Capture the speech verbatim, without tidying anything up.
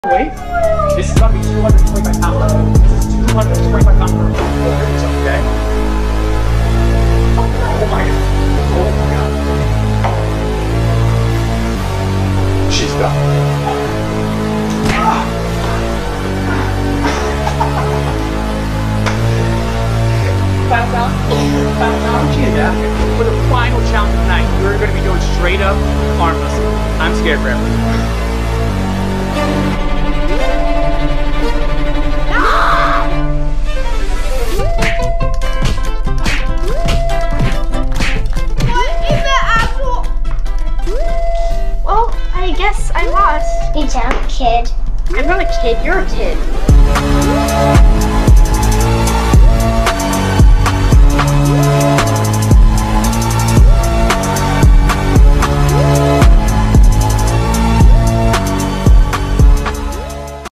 Weight. This is going to be two hundred twenty-five pounds. This is two hundred twenty-five pounds per okay? Oh my god. Oh my god. She's done. Five pounds? Five pounds? Yeah. For the final challenge of the night, we're going to be doing straight up arm wrestling. I'm scared for everything. I guess I lost. You don't, kid. I'm not a kid, you're a kid.